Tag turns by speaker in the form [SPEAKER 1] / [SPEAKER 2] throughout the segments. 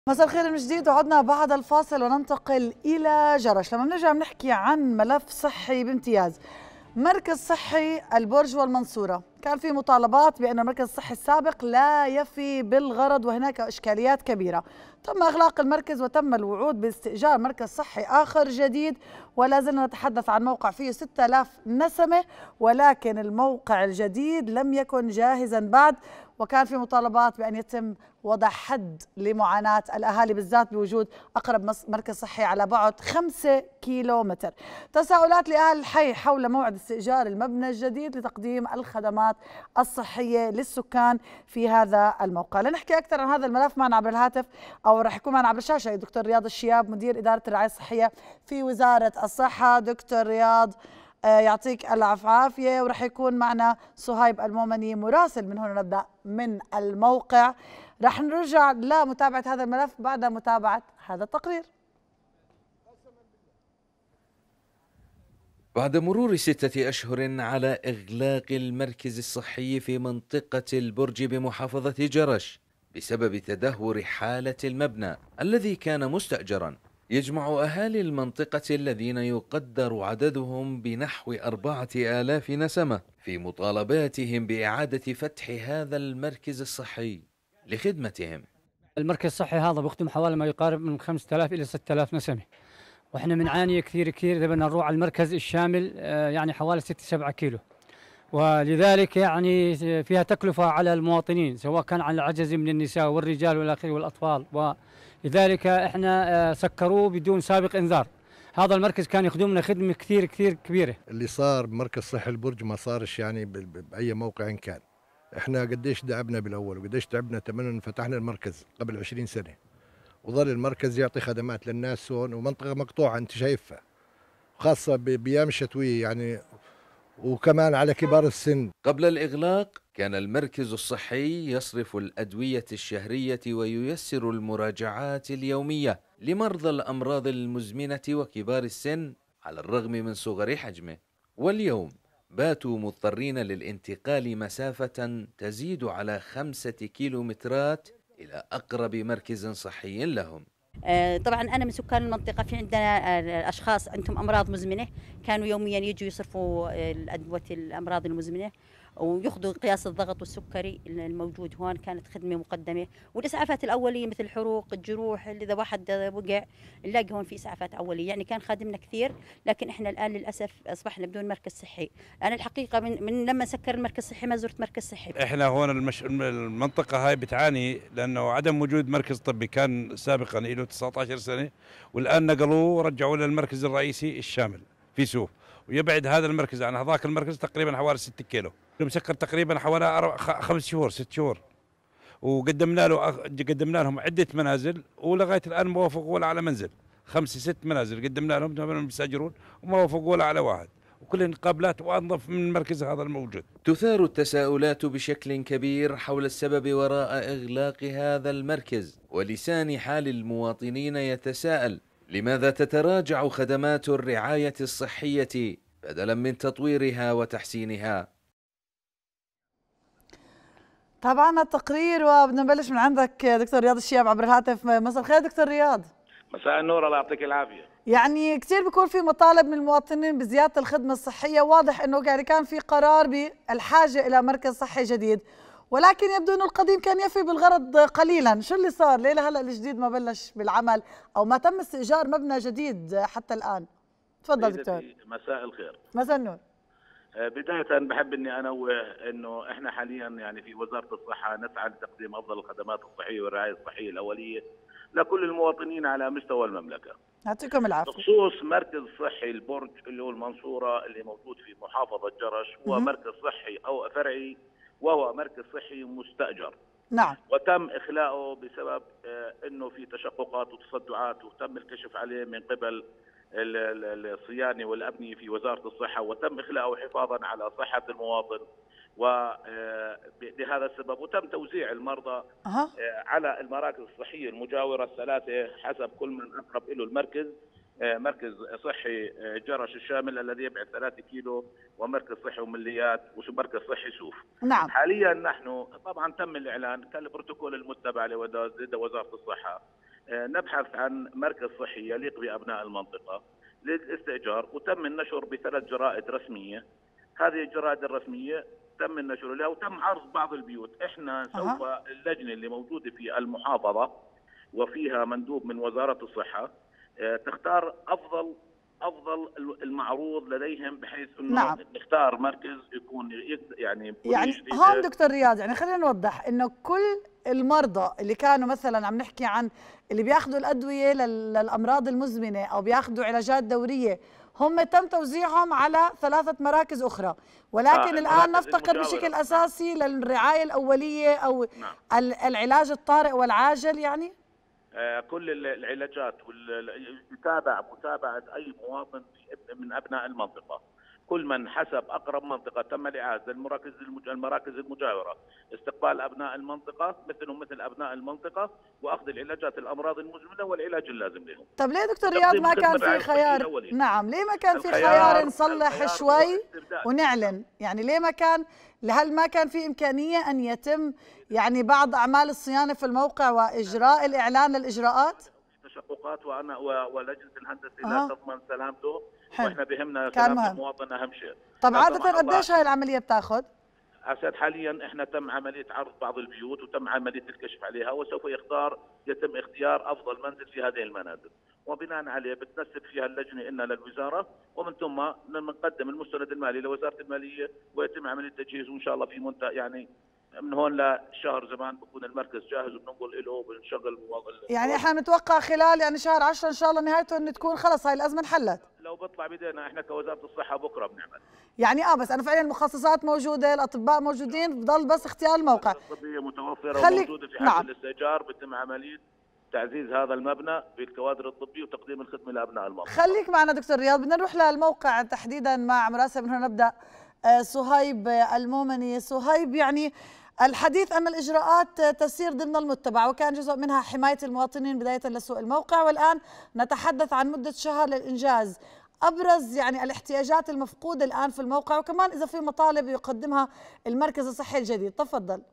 [SPEAKER 1] مساء الخير من جديد، وعدنا بعد الفاصل وننتقل إلى جرش. لما بنرجع بنحكي عن ملف صحي بامتياز، مركز صحي البرج والمنصورة، كان في مطالبات بأن المركز الصحي السابق لا يفي بالغرض وهناك إشكاليات كبيرة. تم إغلاق المركز وتم الوعود باستئجار مركز صحي آخر جديد، ولا زلنا نتحدث عن موقع فيه 6000 نسمة، ولكن الموقع الجديد لم يكن جاهزا بعد، وكان في مطالبات بأن يتم وضع حد لمعاناة الأهالي بالذات بوجود أقرب مركز صحي على بعد 5 كيلومتر. تساؤلات لأهل الحي حول موعد استئجار المبنى الجديد لتقديم الخدمات الصحية للسكان في هذا الموقع. لنحكي أكثر عن هذا الملف معنا عبر الهاتف، أو رح يكون معنا عبر الشاشة، الدكتور رياض الشياب، مدير إدارة الرعاية الصحية في وزارة الصحة. دكتور رياض، يعطيك العافية عافية. ورح يكون معنا صهيب المومني مراسل من هنا، نبدأ من الموقع. رح نرجع لمتابعة هذا الملف بعد متابعة هذا التقرير.
[SPEAKER 2] بعد مرور 6 أشهر على إغلاق المركز الصحي في منطقة البرج بمحافظة جرش بسبب تدهور حالة المبنى الذي كان مستأجرا، يجمع أهالي المنطقة الذين يقدر عددهم بنحو 4000 نسمة في مطالباتهم بإعادة فتح هذا المركز الصحي لخدمتهم.
[SPEAKER 3] المركز الصحي هذا بيخدم حوالي ما يقارب من 5000 إلى 6000 نسمة، واحنا بنعاني كثير إذا بدنا نروح على المركز الشامل، يعني حوالي 6-7 كيلو، ولذلك يعني فيها تكلفة على المواطنين، سواء كان على العجز من النساء والرجال والآخر والأطفال، ولذلك احنا سكروه بدون سابق إنذار. هذا المركز كان يخدمنا خدمة كثير كبيرة.
[SPEAKER 4] اللي صار بمركز صحي البرج ما صارش يعني بأي موقع كان. احنا قديش دعبنا بالاول وقديش تعبنا تمنى فتحنا المركز قبل 20 سنه، وظل المركز يعطي خدمات للناس هون، ومنطقه مقطوعه انت شايفها، خاصه بايام الشتويه يعني، وكمان على كبار السن.
[SPEAKER 2] قبل الإغلاق كان المركز الصحي يصرف الأدوية الشهرية وييسر المراجعات اليومية لمرضى الأمراض المزمنة وكبار السن على الرغم من صغر حجمه، واليوم باتوا مضطرين للانتقال مسافة تزيد على 5 كيلومترات إلى أقرب مركز صحي لهم.
[SPEAKER 5] طبعا أنا من سكان المنطقة، في عندنا أشخاص عندهم أمراض مزمنة، كانوا يوميا يجوا يصرفوا الأدوية الأمراض المزمنة وياخذوا قياس الضغط والسكري الموجود هون. كانت خدمة مقدمة، والإسعافات الأولية مثل الحروق، الجروح، اللي إذا واحد وقع نلاقي هون في إسعافات أولية، يعني كان خادمنا كثير. لكن إحنا الآن للأسف أصبحنا بدون مركز صحي. أنا الحقيقة من لما سكر المركز الصحي ما زرت مركز صحي.
[SPEAKER 6] إحنا هون المنطقة هاي بتعاني لأنه عدم وجود مركز طبي، كان سابقا له 19 سنة، والآن نقلوه ورجعوه للمركز الرئيسي الشامل في سوف، ويبعد هذا المركز عن هذاك المركز تقريبا حوالي 6 كيلو. مسكر تقريبا حوالي 5 شهور 6 شهور، قدمنا لهم عدة منازل، ولغاية الآن ما وافقوا ولا على منزل. 5-6 منازل قدمنا لهم بيستأجرون وما وافقوا ولا على واحد، وكل القابلات وأنظف من المركز هذا الموجود.
[SPEAKER 2] تثار التساؤلات بشكل كبير حول السبب وراء إغلاق هذا المركز، ولسان حال المواطنين يتساءل: لماذا تتراجع خدمات الرعاية الصحية بدلا من تطويرها وتحسينها؟
[SPEAKER 1] تابعنا التقرير وبدنا نبلش من عندك دكتور رياض الشياب عبر الهاتف. مساء الخير دكتور رياض.
[SPEAKER 7] مساء النور، الله يعطيك العافيه.
[SPEAKER 1] يعني كثير بيكون في مطالب من المواطنين بزياده الخدمه الصحيه، واضح انه يعني كان في قرار بالحاجه الى مركز صحي جديد، ولكن يبدو انه القديم كان يفي بالغرض قليلا. شو اللي صار؟ ليه هلا الجديد ما بلش بالعمل او ما تم استئجار مبنى جديد حتى الان؟ تفضل دكتور.
[SPEAKER 7] مساء الخير.
[SPEAKER 1] مساء النور.
[SPEAKER 7] بداية بحب اني انوه انه احنا حاليا يعني في وزارة الصحة نسعى لتقديم افضل الخدمات الصحية والرعاية الصحية الاولية لكل المواطنين على مستوى المملكة.
[SPEAKER 1] يعطيكم العافية.
[SPEAKER 7] بخصوص مركز صحي البرج اللي هو المنصورة اللي موجود في محافظة جرش، هو مركز صحي او فرعي، وهو مركز صحي مستأجر.
[SPEAKER 1] نعم.
[SPEAKER 7] وتم اخلاؤه بسبب انه في تشققات وتصدعات، وتم الكشف عليه من قبل الصيانه والامنيه في وزاره الصحه، وتم اخلاؤه حفاظا على صحه المواطن، ولهذا السبب وتم توزيع المرضى على المراكز الصحيه المجاوره الثلاثه حسب كل من اقرب له المركز. مركز صحي جرش الشامل الذي يبعد 3 كيلو، ومركز صحي ومليات، ومركز صحي سوف.
[SPEAKER 1] نعم.
[SPEAKER 7] حاليا نحن طبعا تم الاعلان، كان البروتوكول المتبع لدى وزاره الصحه نبحث عن مركز صحي يليق بأبناء المنطقة للاستئجار، وتم النشر ب3 جرائد رسمية. هذه الجرائد الرسمية تم النشر لها وتم عرض بعض البيوت. احنا سوف اللجنة اللي موجودة في المحافظة وفيها مندوب من وزارة الصحة تختار افضل المعروض لديهم، بحيث انه نختار مركز يكون يعني
[SPEAKER 1] هون دكتور رياض، يعني خلينا نوضح انه كل المرضى اللي كانوا مثلا عم نحكي عن اللي بياخذوا الادويه للامراض المزمنه او بياخذوا علاجات دوريه، هم تم توزيعهم على 3 مراكز اخرى، ولكن الان نفتقد بشكل اساسي للرعايه الاوليه او العلاج الطارئ والعاجل. يعني
[SPEAKER 7] كل العلاجات متابعة أي مواطن من أبناء المنطقة، كل من حسب أقرب منطقة تم الإعادة المراكز المجاورة، استقبال أبناء المنطقة مثل أبناء المنطقة، وأخذ العلاجات الأمراض المزمنة والعلاج اللازم لهم.
[SPEAKER 1] طب ليه دكتور رياض ما كان في خيار؟ نعم، ليه ما كان في خيار نصلح شوي ونعلن؟ يعني ليه ما كان، هل ما كان في إمكانية أن يتم يعني بعض أعمال الصيانة في الموقع وإجراء الإعلان للإجراءات؟
[SPEAKER 7] تشققات ولجنة الهندسة لا تضمن سلامته، واحنا بهمنا سلامة المواطن أهم شيء.
[SPEAKER 1] طب عادة قديش هاي العملية بتاخذ؟
[SPEAKER 7] أسد حاليا احنا تم عملية عرض بعض البيوت وتم عملية الكشف عليها، وسوف يتم اختيار أفضل منزل في هذه المنازل، وبناء عليه بتنسب فيها اللجنة إنا للوزارة، ومن ثم نقدم المستند المالي لوزارة المالية ويتم عملية تجهيز، وإن شاء الله في منتهى يعني من هون لشهر زمان بكون المركز جاهز وبننقل له وبنشغل
[SPEAKER 1] يعني احنا بنتوقع خلال يعني شهر 10 ان شاء الله نهايته ان تكون خلص هاي الازمه انحلت.
[SPEAKER 7] لو بيطلع بدينا احنا كوزاره الصحه بكره بنعمل.
[SPEAKER 1] يعني بس انا فعلا المخصصات موجوده، الاطباء موجودين، بضل بس اختيار الموقع.
[SPEAKER 7] الطبيه متوفره وموجوده في حال الاستئجار، بتم عمليه تعزيز هذا المبنى بالكوادر الطبيه وتقديم الخدمه لابناء المنطقه.
[SPEAKER 1] خليك معنا دكتور رياض، بدنا نروح للموقع تحديدا مع مراسل. من هنا نبدا صهيب المومني. صهيب، يعني الحديث أن الإجراءات تسير ضمن المتبع وكان جزء منها حماية المواطنين بداية لسوق الموقع، والآن نتحدث عن مدة شهر للإنجاز. أبرز يعني الاحتياجات المفقودة الآن في الموقع، وكمان إذا في مطالب يقدمها المركز الصحي الجديد. تفضل.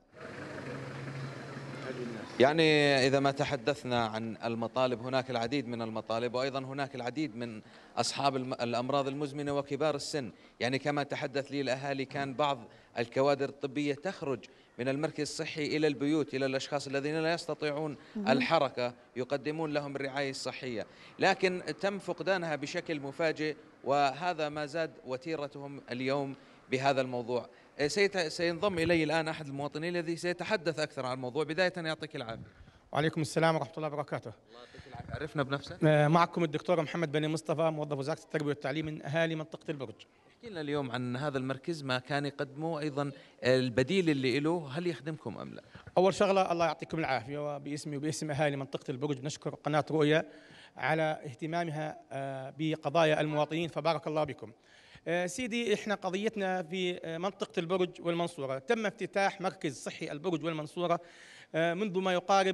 [SPEAKER 2] يعني إذا ما تحدثنا عن المطالب، هناك العديد من المطالب، وأيضا هناك العديد من أصحاب الأمراض المزمنة وكبار السن. يعني كما تحدث لي الأهالي، كان بعض الكوادر الطبية تخرج من المركز الصحي إلى البيوت، إلى الأشخاص الذين لا يستطيعون الحركة، يقدمون لهم الرعاية الصحية، لكن تم فقدانها بشكل مفاجئ، وهذا ما زاد وتيرتهم اليوم بهذا الموضوع. سينضم إلي الآن أحد المواطنين الذي سيتحدث أكثر عن الموضوع. بداية يعطيك العافية.
[SPEAKER 8] وعليكم السلام ورحمة الله وبركاته.
[SPEAKER 2] الله يعطيك العافية. عرفنا بنفسك.
[SPEAKER 8] معكم الدكتور محمد بن مصطفى، موظف وزارة التربية والتعليم من أهالي منطقة البرج.
[SPEAKER 2] احكي لنا اليوم عن هذا المركز، ما كان يقدمه، أيضا البديل اللي له، هل يخدمكم أم لا؟
[SPEAKER 8] أول شغلة الله يعطيكم العافية، وباسمي وباسم أهالي منطقة البرج نشكر قناة رؤيا على اهتمامها بقضايا المواطنين، فبارك الله بكم. سيدي، احنا قضيتنا في منطقة البرج والمنصورة، تم افتتاح مركز صحي البرج والمنصورة منذ ما يقارب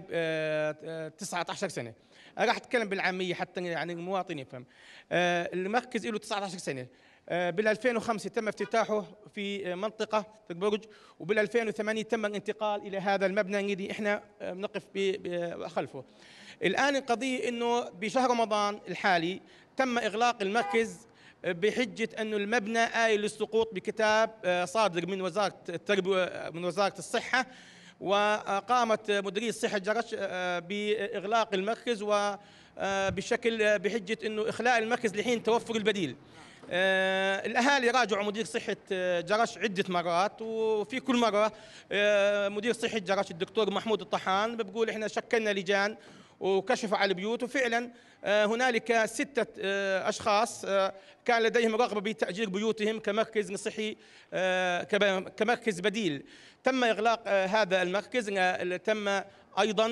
[SPEAKER 8] 19 سنة. راح اتكلم بالعامية حتى يعني المواطن يفهم. المركز له 19 سنة. بال2005 تم افتتاحه في منطقة البرج، وبال2008 تم الانتقال إلى هذا المبنى الذي احنا بنقف خلفه. الآن القضية انه بشهر رمضان الحالي تم إغلاق المركز بحجة أنه المبنى آيل للسقوط بكتاب صادر من وزارة التربية من وزارة الصحة، وقامت مديرية الصحة جرش بإغلاق المركز وبشكل بحجة أنه إخلاء المركز لحين توفر البديل. الأهالي راجعوا مدير صحة جرش عدة مرات، وفي كل مرة مدير صحة جرش الدكتور محمود الطحان بيقول إحنا شكلنا لجان وكشفوا على البيوت، وفعلا هنالك 6 أشخاص كان لديهم رغبة بتأجير بيوتهم كمركز صحي كمركز بديل. تم إغلاق هذا المركز. تم أيضا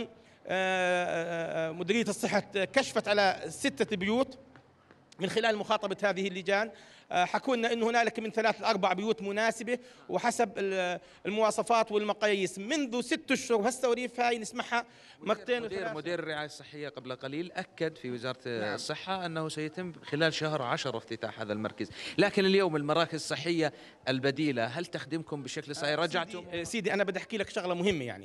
[SPEAKER 8] مديرية الصحة كشفت على 6 بيوت من خلال مخاطبة هذه اللجان. حكوا لنا انه هنالك من 3 ل 4 بيوت مناسبه وحسب المواصفات والمقاييس منذ 6 اشهر. هالسواليف هاي نسمعها مرتين وثلاث.
[SPEAKER 2] مدير الرعايه الصحيه قبل قليل اكد في وزاره الصحه انه سيتم خلال شهر 10 افتتاح هذا المركز، لكن اليوم المراكز الصحيه البديله هل تخدمكم بشكل صحيح؟ رجعتم؟
[SPEAKER 8] سيدي انا بدي احكي لك شغله مهمه يعني.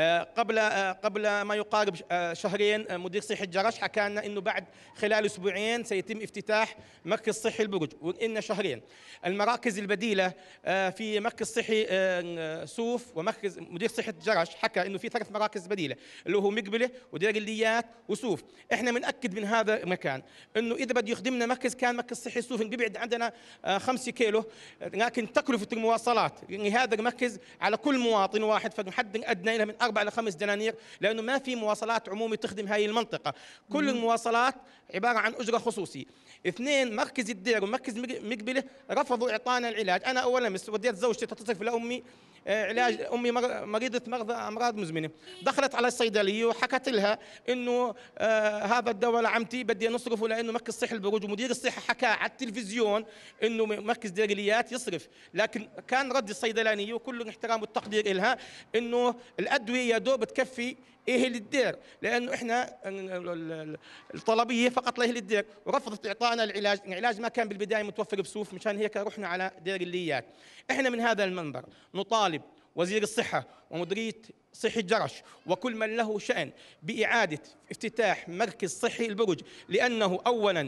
[SPEAKER 8] قبل ما يقارب شهرين مدير صحه جرش حكى لنا انه بعد خلال اسبوعين سيتم افتتاح مركز صحي البرج، وإن شهرين. المراكز البديله في مركز صحي سوف ومركز مدير صحه جرش حكى انه في 3 مراكز بديله اللي هو مقبله ودير الليات وسوف. احنا بنأكد من هذا المكان انه اذا بده يخدمنا مركز كان مركز صحي سوف بيبعد عندنا 5 كيلو، لكن تكلفه المواصلات يعني هذا المركز على كل مواطن واحد فنحدد ادنى له من 4 ل 5 دنانير، لانه ما في مواصلات عمومي تخدم هاي المنطقه، كل المواصلات عباره عن اجره خصوصي. 2 مركز الدير ومركز مقبله رفضوا اعطانا العلاج. انا اول امس وديت زوجتي تتصل لامي علاج، امي مريضه امراض مزمنه، دخلت على الصيدليه وحكت لها انه هذا الدواء لعمتي بدي نصرفه لانه مركز صحي البروج، ومدير الصحه حكى على التلفزيون انه مركز ديريليات يصرف، لكن كان رد الصيدلانيه وكل الاحترام والتقدير لها انه الادويه يا دوب تكفي اهل الدير، لانه احنا الطلبيه فقط لاهل الدير، ورفضت اعطائنا العلاج ما كان بالبدايه متوفر بسوف، مشان هيك رحنا على دير الليات. احنا من هذا المنبر نطالب وزير الصحه ومديريه صحي جرش وكل من له شأن بإعادة افتتاح مركز صحي البرج، لأنه أولا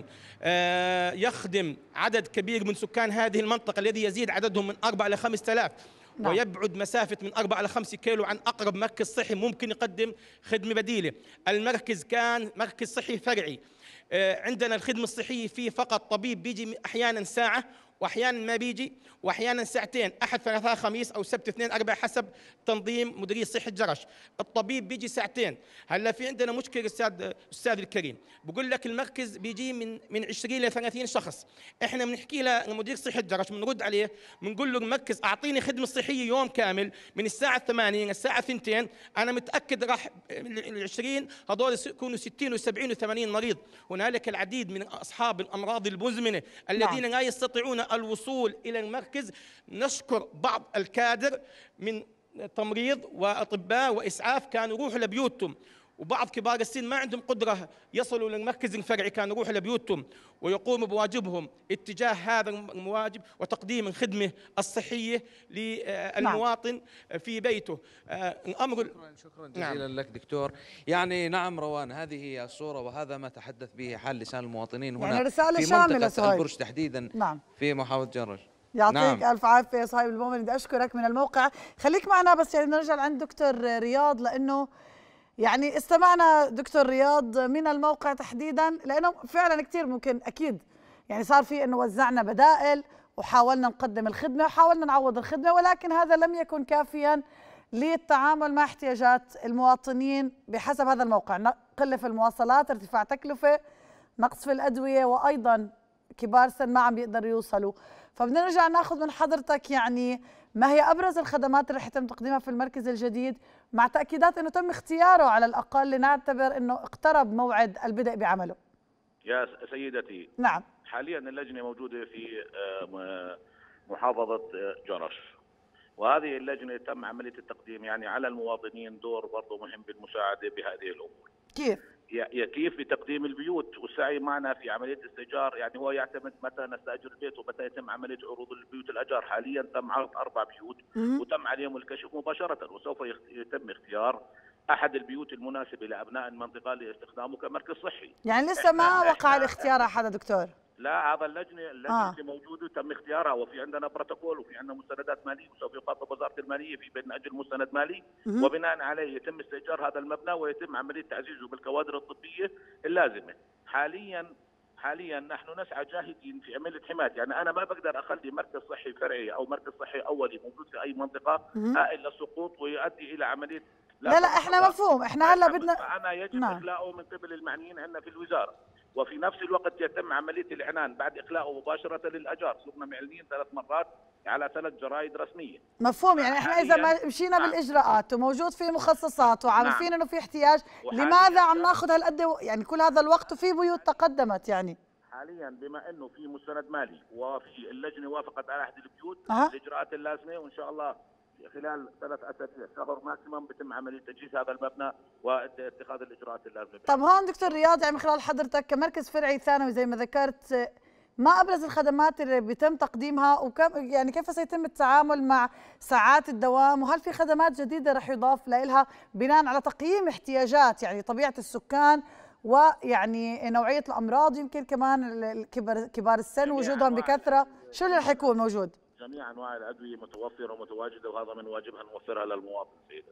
[SPEAKER 8] يخدم عدد كبير من سكان هذه المنطقة الذي يزيد عددهم من 4 إلى 5000 ويبعد مسافة من 4 إلى 5 كيلو عن أقرب مركز صحي ممكن يقدم خدمة بديلة. المركز كان مركز صحي فرعي، عندنا الخدمة الصحية فيه فقط طبيب بيجي أحيانا ساعة واحيانا ما بيجي، واحيانا ساعتين، احد ثلاثاء خميس او سبت اثنين اربع حسب تنظيم مديريه صحه جرش. الطبيب بيجي ساعتين. هلا في عندنا مشكله استاذ الكريم، بقول لك المركز بيجي من 20 ل 30 شخص. احنا بنحكي لمدير صحه جرش بنرد عليه بنقول له المركز اعطيني خدمه صحيه يوم كامل من الساعه 8 للساعه 2، انا متاكد راح ال 20 هذول يكونوا 60 و70 و80 مريض. هنالك العديد من اصحاب الامراض المزمنه الذين لا يستطيعون الوصول إلى المركز. نشكر بعض الكادر من تمريض وأطباء وإسعاف كانوا يروحوا لبيوتهم، وبعض كبار السن ما عندهم قدرة يصلوا للمركز الفرعي كانوا يروحوا لبيوتهم ويقوموا بواجبهم اتجاه هذا المواجب وتقديم الخدمة الصحية للمواطن في بيته. الأمر
[SPEAKER 2] شكرا جزيلا لك دكتور. يعني نعم روان، هذه هي الصورة وهذا ما تحدث به حال لسان المواطنين هنا
[SPEAKER 1] يعني رسالة
[SPEAKER 2] في
[SPEAKER 1] شاملة
[SPEAKER 2] منطقة البرج تحديدا. في محافظة جرش.
[SPEAKER 1] يعطيك ألف عافية صهيب المؤمن، بدي أشكرك من الموقع. خليك معنا بس يعني بدنا نرجع لعند دكتور رياض، لأنه يعني استمعنا دكتور رياض من الموقع تحديدا، لأنه فعلا كثير ممكن أكيد يعني صار في أنه وزعنا بدائل وحاولنا نقدم الخدمة وحاولنا نعوض الخدمة، ولكن هذا لم يكن كافيا للتعامل مع احتياجات المواطنين بحسب هذا الموقع. قلة في المواصلات، ارتفاع تكلفة، نقص في الأدوية، وأيضا كبار سن ما عم بيقدروا يوصلوا. فبدنا نرجع ناخذ من حضرتك يعني ما هي أبرز الخدمات اللي رح يتم تقديمها في المركز الجديد، مع تأكيدات أنه تم اختياره على الأقل لنعتبر أنه اقترب موعد البدء بعمله.
[SPEAKER 7] يا سيدتي،
[SPEAKER 1] نعم،
[SPEAKER 7] حاليا اللجنة موجودة في محافظة جرش، وهذه اللجنة تم عملية التقديم يعني على المواطنين دور برضه مهم بالمساعدة بهذه الأمور. كيف بتقديم البيوت والسعي معنا في عمليه الاستئجار، يعني هو يعتمد متى نستاجر البيت ومتى يتم عمليه عروض البيوت الاجار. حاليا تم عرض 4 بيوت وتم عليهم الكشف مباشره، وسوف يتم اختيار احد البيوت المناسبه لابناء المنطقه لاستخدامه كمركز صحي.
[SPEAKER 1] يعني لسه ما وقع الاختيار على حدا دكتور؟
[SPEAKER 7] لا، هذا اللجنه اللي موجوده تم اختيارها، وفي عندنا بروتوكول وفي عندنا مستندات ماليه، وسوف يخاطب وزاره الماليه في بين اجل مستند مالي، وبناء عليه يتم استئجار هذا المبنى ويتم عمليه تعزيزه بالكوادر الطبيه اللازمه. حاليا نحن نسعى جاهدين في عمليه حمايه، يعني انا ما بقدر اخلي مركز صحي فرعي او مركز صحي اولي موجود في اي منطقه هائل للسقوط ويؤدي الى عمليه
[SPEAKER 1] لا احنا مفهوم، احنا هلا بدنا
[SPEAKER 7] انا يجب اخلاؤه من قبل المعنيين عندنا في الوزاره، وفي نفس الوقت يتم عمليه الاعلان بعد اخلاؤه مباشره للاجار. صرنا معلنين 3 مرات على 3 جرايد رسميه.
[SPEAKER 1] مفهوم، يعني احنا اذا ما مشينا بالاجراءات وموجود في مخصصات وعارفين انه في احتياج، لماذا عم ناخذ هالقد يعني كل هذا الوقت وفي بيوت تقدمت؟ يعني
[SPEAKER 7] حاليا بما انه في مستند مالي وفي اللجنه وافقت على احد البيوت الاجراءات اللازمه، وان شاء الله خلال 3 أسابيع شهر ماكسيمم بتم عمليه تجهيز هذا المبنى واتخاذ الاجراءات اللازمه.
[SPEAKER 1] طب هون دكتور رياض، يعني من خلال حضرتك كمركز فرعي ثانوي زي ما ذكرت، ما ابرز الخدمات اللي بيتم تقديمها، وكم يعني كيف سيتم التعامل مع ساعات الدوام، وهل في خدمات جديده رح يضاف لها بناء على تقييم احتياجات يعني طبيعه السكان ويعني نوعيه الامراض، يمكن كمان كبار السن وجودهم بكثره، شو اللي رح يكون موجود؟
[SPEAKER 7] جميع انواع الادويه متوفره ومتواجده، وهذا من واجبها نوفرها للمواطن سيدتي.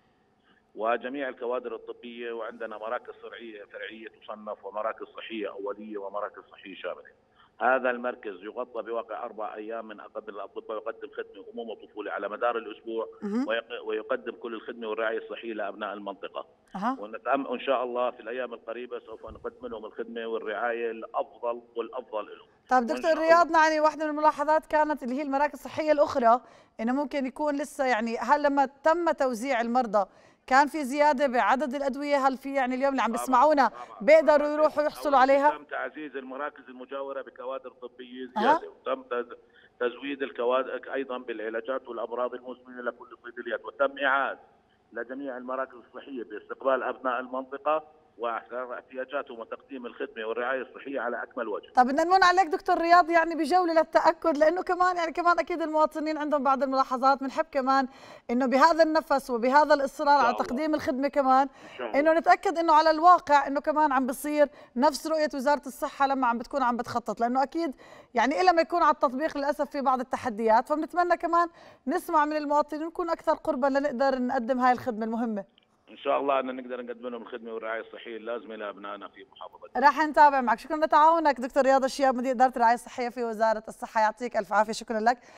[SPEAKER 7] وجميع الكوادر الطبيه، وعندنا مراكز فرعيه تصنف ومراكز صحيه اوليه ومراكز صحيه شامله. هذا المركز يغطى بواقع 4 أيام من أقدم الأطباء، ويقدم خدمة أمومة وطفولة على مدار الأسبوع، ويقدم كل الخدمة والرعاية الصحية لأبناء المنطقة. وإن شاء الله في الأيام القريبة سوف نقدم لهم الخدمة والرعاية الأفضل والأفضل لهم.
[SPEAKER 1] طيب دكتور رياض، يعني واحدة من الملاحظات كانت اللي هي المراكز الصحية الأخرى، إنه ممكن يكون لسه يعني، هل لما تم توزيع المرضى كان في زيادة بعدد الأدوية؟ هل في يعني اليوم اللي عم بيسمعونا بيقدروا يروحوا يحصلوا عليها؟
[SPEAKER 7] تم تعزيز المراكز المجاورة بكوادر طبية زيادة، وتم تزويد الكوادر أيضا بالعلاجات والأمراض المزمنة لكل الصيدليات، وتم إعادة لجميع المراكز الصحية باستقبال أبناء المنطقة واحتياجاتهم وتقديم الخدمه والرعايه الصحيه على اكمل وجه.
[SPEAKER 1] طب بدنا نمن عليك دكتور رياض يعني بجوله للتاكد، لانه كمان يعني كمان اكيد المواطنين عندهم بعض الملاحظات، بنحب كمان انه بهذا النفس وبهذا الاصرار على تقديم الخدمه كمان انه نتاكد انه على الواقع انه كمان عم بصير نفس رؤيه وزاره الصحه لما عم بتكون عم بتخطط، لانه اكيد يعني الا ما يكون على التطبيق للاسف في بعض التحديات، فبنتمنى كمان نسمع من المواطنين ونكون اكثر قربا لنقدر نقدم هاي الخدمه المهمه.
[SPEAKER 7] ان شاء الله ان نقدر نقدم لهم الخدمه والرعايه الصحيه اللازمه لابنائنا في محافظه.
[SPEAKER 1] راح نتابع معك. شكرا لتعاونك دكتور رياض الشياب، مدير اداره الرعايه الصحيه في وزاره الصحه، يعطيك الف عافيه. شكرا لك.